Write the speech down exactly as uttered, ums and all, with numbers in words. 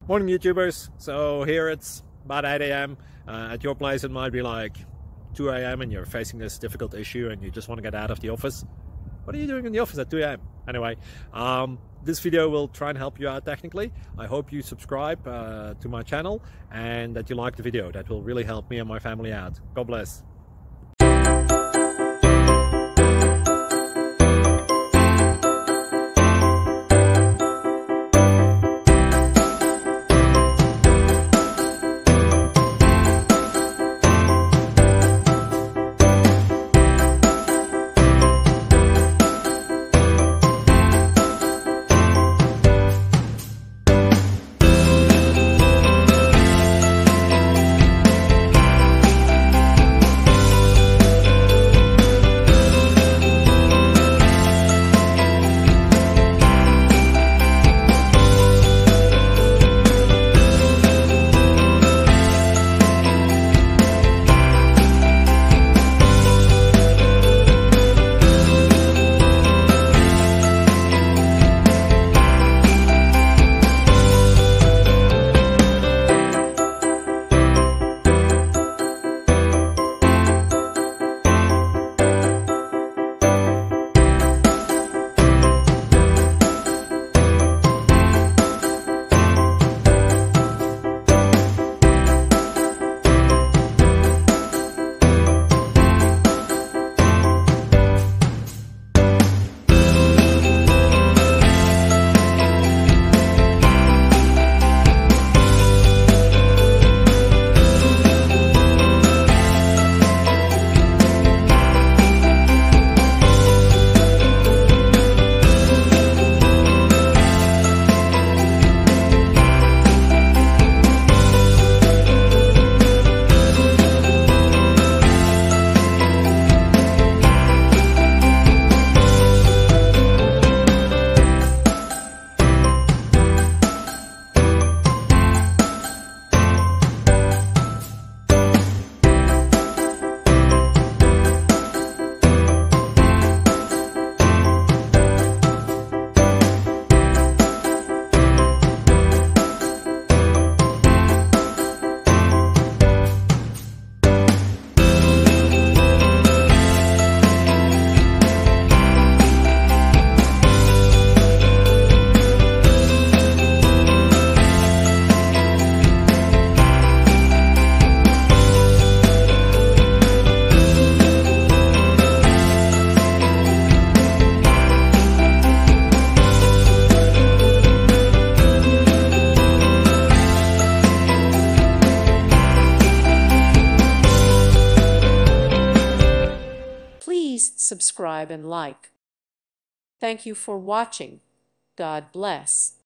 Morning YouTubers. So here it's about eight A M Uh, at your place it might be like two A M and you're facing this difficult issue and you just want to get out of the office. What are you doing in the office at two A M? Anyway, um, this video will try and help you out technically. I hope you subscribe uh, to my channel and that you like the video. That will really help me and my family out. God bless. Please subscribe and like. Thank you for watching. God bless.